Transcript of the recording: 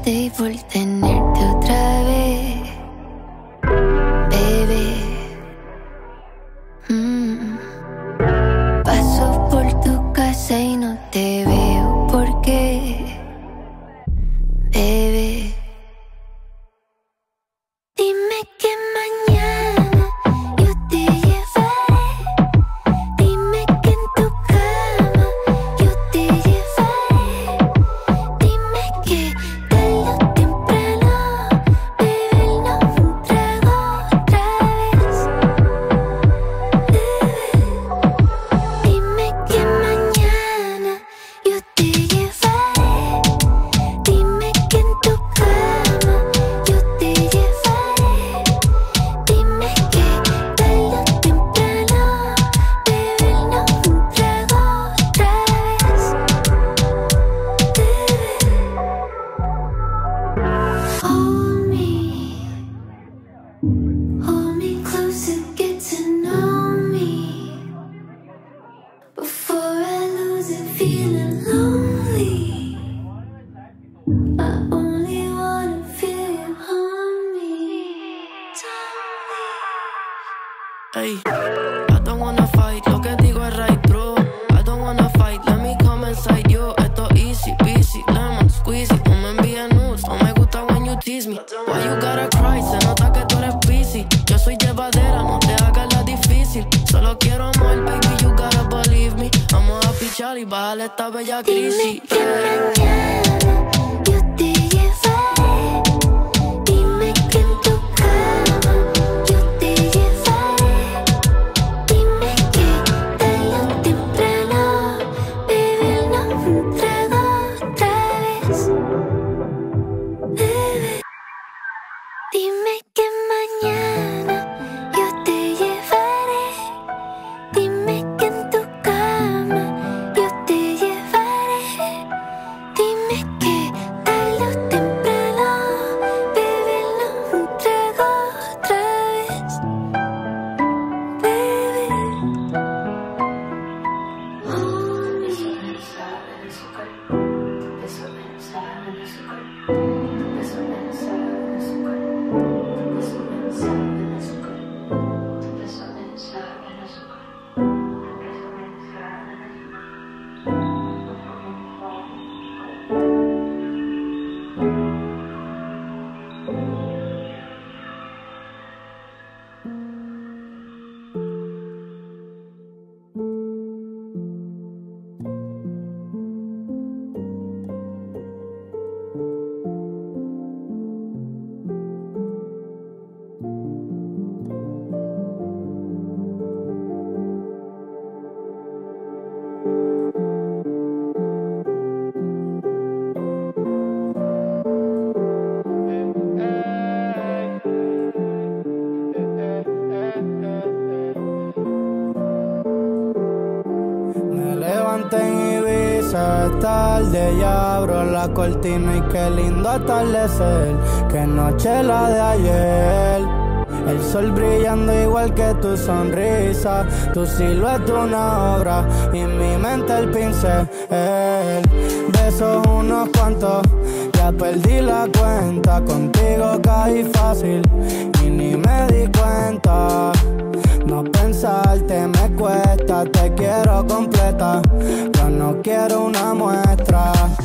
y por tenerte otra vez, baby. Paso por tu casa y no te veo, ¿por qué, baby? Dime que mañana yo te llevaré. Dime que en tu cama yo te llevaré. Dime que tarde o temprano bebernos un trago otra vez. Dime que mañana yo te llevaré. Dime que en tu cama yo te llevaré. Dime que tarde o temprano bebernos un trago otra vez. Hold me close and get to know me before I lose it, feeling lonely. I only wanna feel you on me. Ey, I don't wanna fight, lo que digo es right, bro. I don't wanna fight, let me come inside you. Esto easy, peasy, lemon squeezy. No me envíes nudes, no me gusta when you tease me. Why you gotta cry, se nota que tú eres busy. Yo soy llevadera, no te hagas la difícil. Solo quiero amor, baby, you gotta believe me. Vamos a pichar y bajarle esta bella crisis. Dime que mañana yo te llevaré. Dime que en tu cama yo te llevaré. Dime que tarde o temprano bebernos un trago otra vez. Dime que mañana yo te llevaré. Dime que en tu cama yo te llevaré. Dime que tarde o temprano bebernos un trago otra vez, baby. Me levanté en Ibiza, es tarde, ya abro la cortina y qué lindo atardecer, qué noche la de ayer. El sol brillando igual que tu sonrisa, tu silueta una obra y mi mente el pincel. Besos unos cuantos, ya perdí la cuenta, contigo caí fácil y ni me di cuenta. No pensarte me cuesta, te quiero completa, yo no quiero una muestra.